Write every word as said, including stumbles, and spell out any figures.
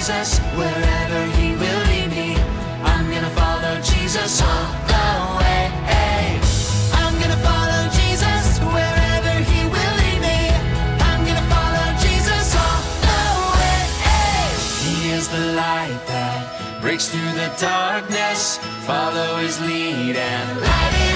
Jesus wherever he will lead me. I'm gonna follow Jesus all the way. I'm gonna follow Jesus wherever he will lead me. I'm gonna follow Jesus all the way. He is the light that breaks through the darkness. Follow his lead and light it